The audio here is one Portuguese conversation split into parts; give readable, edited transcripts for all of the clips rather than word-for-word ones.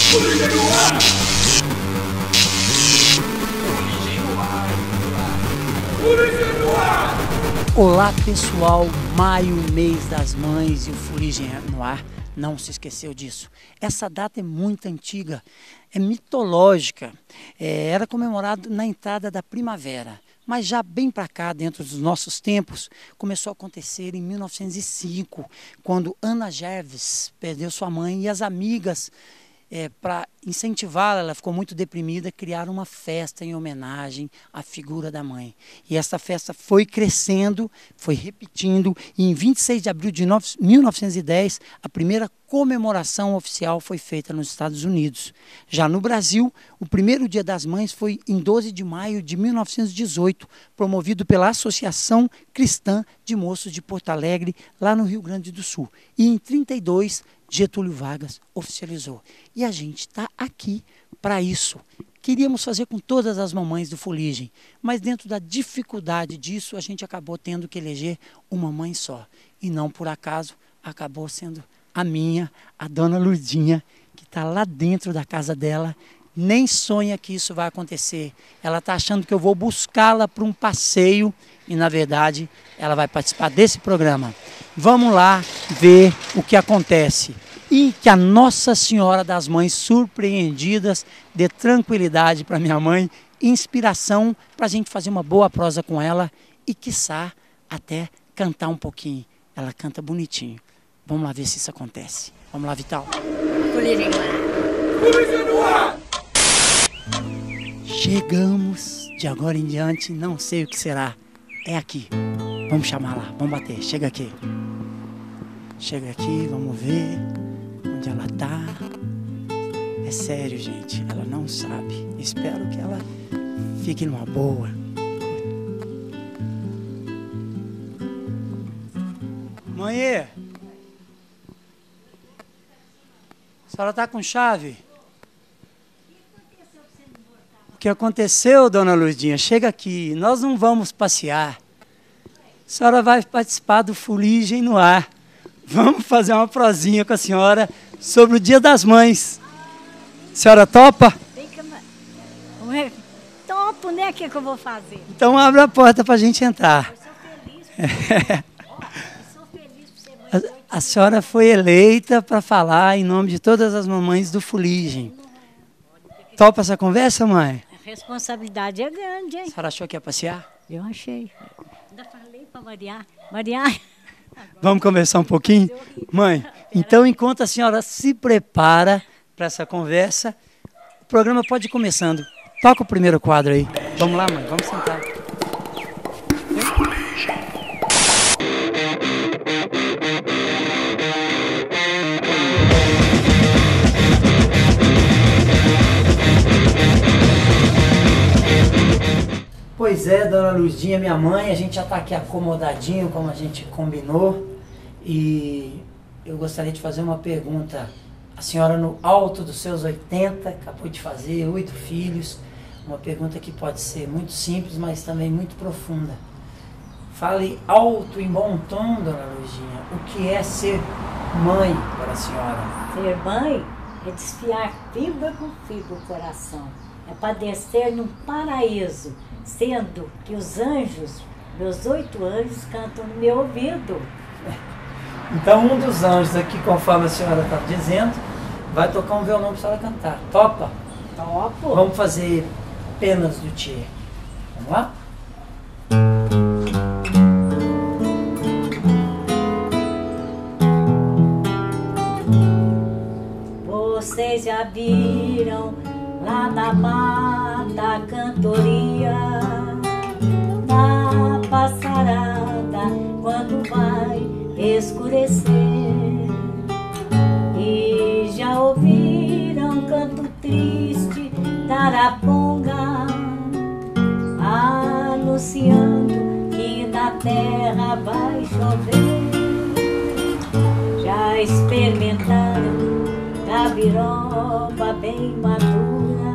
Olá pessoal, maio, mês das mães e o Fuligem no ar, não se esqueceu disso. Essa data é muito antiga, é mitológica, era comemorado na entrada da primavera. Mas já bem para cá, dentro dos nossos tempos, começou a acontecer em 1905, quando Ana Gerves perdeu sua mãe e as amigas, para incentivá-la, ela ficou muito deprimida, criaram uma festa em homenagem à figura da mãe. E essa festa foi crescendo, foi repetindo, e em 26 de abril de 1910, a primeira comemoração oficial foi feita nos Estados Unidos. Já no Brasil, o primeiro Dia das Mães foi em 12 de maio de 1918, promovido pela Associação Cristã de Moços de Porto Alegre, lá no Rio Grande do Sul. E em 32, Getúlio Vargas oficializou. E a gente está aqui para isso. Queríamos fazer com todas as mamães do Fuligem, mas dentro da dificuldade disso, a gente acabou tendo que eleger uma mãe só. E não por acaso, acabou sendo a minha, a dona Lurdinha, que está lá dentro da casa dela, nem sonha que isso vai acontecer. Ela está achando que eu vou buscá-la para um passeio e, na verdade, ela vai participar desse programa. Vamos lá ver o que acontece. E que a Nossa Senhora das Mães Surpreendidas dê tranquilidade para minha mãe, inspiração para a gente fazer uma boa prosa com ela e, quiçá, até cantar um pouquinho. Ela canta bonitinho. Vamos lá ver se isso acontece. Vamos lá, Vital. Fuligem no ar. Fuligem no ar. Chegamos, de agora em diante, não sei o que será. É aqui. Vamos chamar lá, vamos bater. Chega aqui. Chega aqui, vamos ver onde ela tá. É sério, gente, ela não sabe. Espero que ela fique numa boa. Mãe, a senhora tá com chave? O que aconteceu, dona Lurdinha? Chega aqui, nós não vamos passear. A senhora vai participar do Fuligem no ar. Vamos fazer uma prosinha com a senhora sobre o Dia das Mães. A senhora topa? Topo, né? O que eu vou fazer? Então abre a porta para a gente entrar. Eu sou feliz. Eu sou feliz por ser mãe. A senhora foi eleita para falar em nome de todas as mamães do Fuligem. Topa essa conversa, mãe? A responsabilidade é grande, hein? A senhora achou que ia passear? Eu achei. Ainda falei para Maria. Vamos conversar um pouquinho? Mãe, então enquanto a senhora se prepara para essa conversa, o programa pode ir começando. Toca o primeiro quadro aí. Vamos lá, mãe, vamos sentar. Pois é, dona Lurdinha, minha mãe, a gente já está aqui acomodadinho, como a gente combinou, e eu gostaria de fazer uma pergunta. A senhora, no alto dos seus 80, acabou de fazer 8 filhos, uma pergunta que pode ser muito simples, mas também muito profunda. Fale alto e bom tom, dona Lurdinha, o que é ser mãe para a senhora? Ser mãe é desfiar fibra com fibra o coração. É padecer num paraíso, sendo que os anjos, meus 8 anjos, cantam no meu ouvido. Então um dos anjos aqui, conforme a senhora está dizendo, vai tocar um violão para a senhora cantar. Topa? Topo. Vamos fazer Penas do Tchê. Vamos lá? Vocês já viram lá na mata a cantoria, na passarada, quando vai escurecer. E já ouviram canto triste da araponga, anunciando que na terra vai chover. Já experimentaram gabiroba bem madura,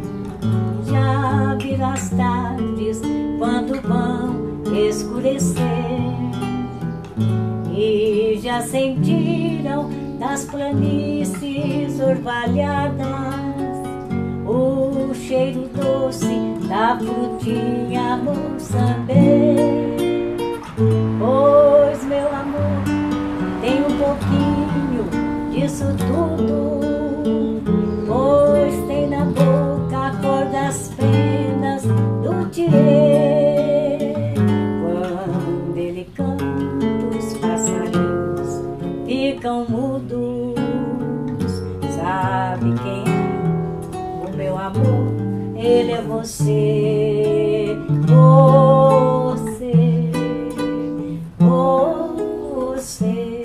já viram as tardes quando vão escurecer. E já sentiram das planícies orvalhadas, o cheiro doce da frutinha Moçambique. Pois, meu amor, tem um pouquinho disso tudo, pois tem na boca a cor das penas do tirê. Quando ele canta, os passarinhos ficam mudos. Sabe quem é o meu amor? Ele é você, você, você,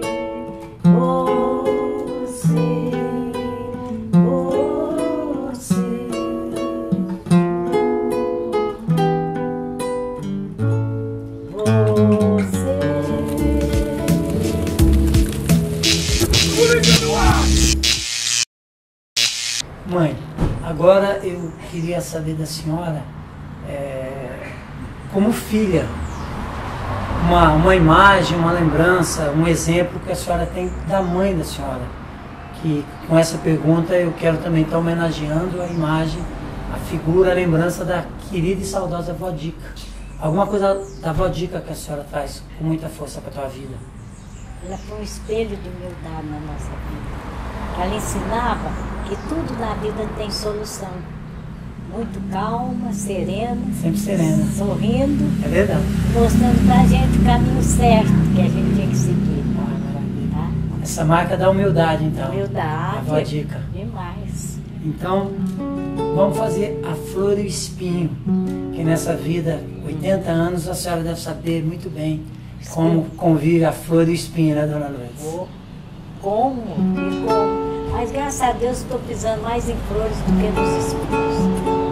Mãe, agora eu queria saber da senhora, como filha, uma imagem, uma lembrança, um exemplo que a senhora tem da mãe da senhora. Que com essa pergunta eu quero também estar homenageando a imagem, a figura, a lembrança da querida e saudosa Vó Dica. Alguma coisa da Vó Dica que a senhora traz com muita força para a tua vida? Ela foi um espelho de humildade na nossa vida. Ela ensinava que tudo na vida tem solução. Muito calma, serena. Sempre serena. Sorrindo. É verdade. Mostrando pra gente o caminho certo que a gente tinha que seguir. Tá? Essa marca da humildade, então. Humildade. A Vó Dica. Demais. Então, vamos fazer a flor e o espinho. Que nessa vida, 80 anos, a senhora deve saber muito bem como convive a flor e o espinho, né, dona Lourdes? Como? E como? Mas graças a Deus estou pisando mais em flores do que nos espinhos.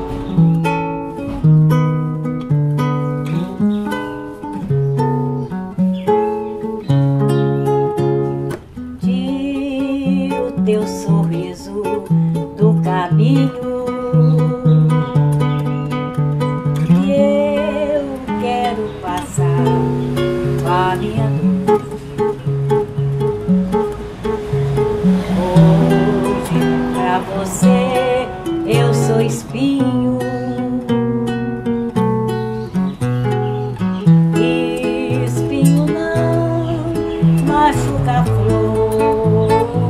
Tira o teu sorriso do caminho que eu quero passar com a minha dor. Você, eu sou espinho, e espinho não machuca a flor.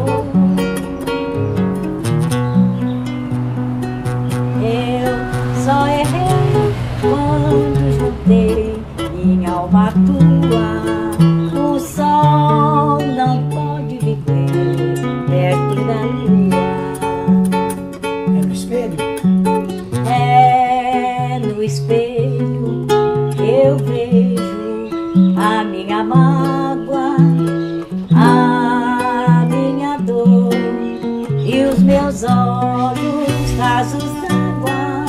Eu só errei quando juntei minha alma tua. O sol não pode viver perto da lua. É no espelho que eu vejo a minha mágoa, a minha dor e os meus olhos rasos d'água.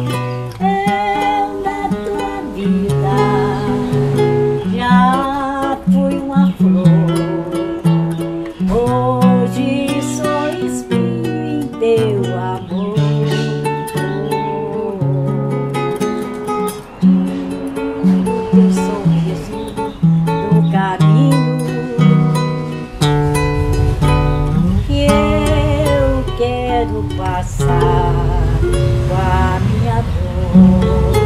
Eu na tua vida já fui uma flor, hoje sou espinho em teu amor. Passar com a minha dor.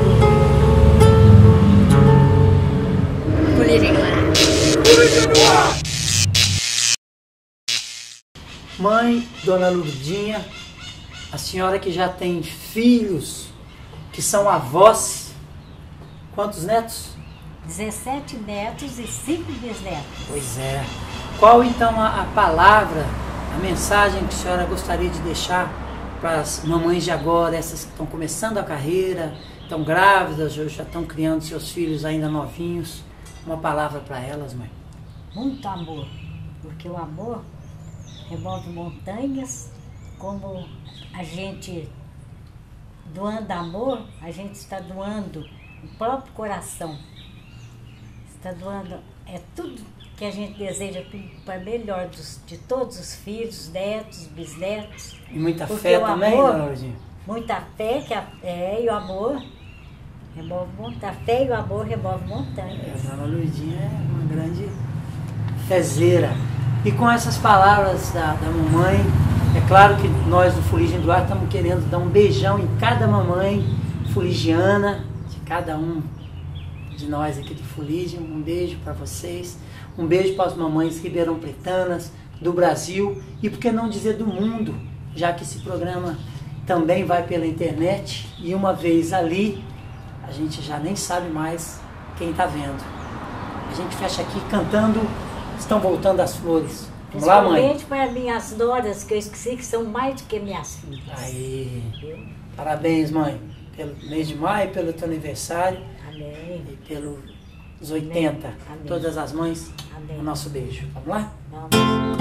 Mãe, dona Lourdinha, a senhora que já tem filhos, que são avós, quantos netos? 17 netos e 5 bisnetos. Pois é. Qual então a palavra, a mensagem que a senhora gostaria de deixar para as mamães de agora, essas que estão começando a carreira, estão grávidas ou já estão criando seus filhos ainda novinhos? Uma palavra para elas, mãe. Muito amor, porque o amor remove montanhas. Como a gente doando amor, a gente está doando o próprio coração. Está doando, tudo que a gente deseja para melhor de todos os filhos, netos, bisnetos. E muita fé também, dona Lourdinha? Muita fé, e o amor remove montanhas. A fé e o amor remove montanhas. A dona Lourdinha é uma grande fezeira. E com essas palavras da mamãe, é claro que nós do Fuligem do Ar estamos querendo dar um beijão em cada mamãe fuligiana, de cada um de nós aqui do Fuligem. Um beijo para vocês, um beijo para as mamães ribeirão-pretanas, do Brasil e por que não dizer do mundo, já que esse programa também vai pela internet e uma vez ali, a gente já nem sabe mais quem está vendo. A gente fecha aqui cantando Estão Voltando as Flores. Vamos lá, mãe? Principalmente para minhas noras, que eu esqueci que são mais do que minhas filhas. Aí, parabéns, mãe, pelo mês de maio, pelo teu aniversário. Amém. E pelos 80. Amém. Todas as mães, Amém. o nosso beijo. Vamos lá? Vamos.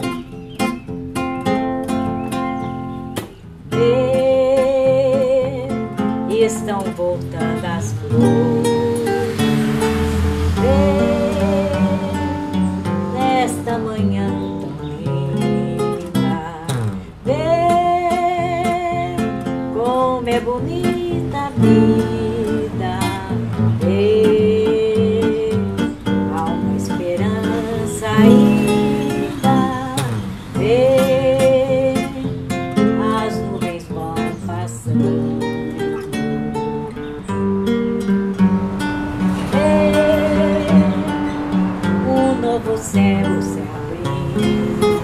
Estão voltando as flores, nesta manhã tão linda, vê como é bonita a vida, vê, há uma esperança ainda, vê, as nuvens vão passando. O céu se abriu,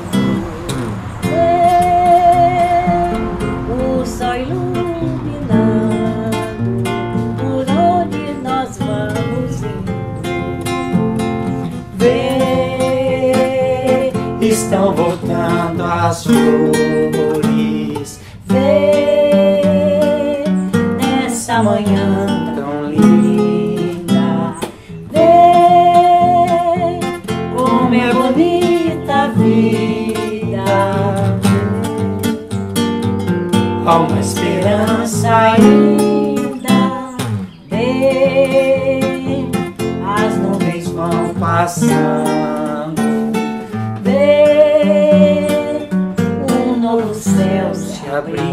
o sol iluminando por onde nós vamos indo. Vê, Estão voltando as flores, vê, nessa manhã tão linda, como é bonita a vida, há uma esperança ainda, vê, as nuvens vão passando, vê, um novo céu se se abrindo.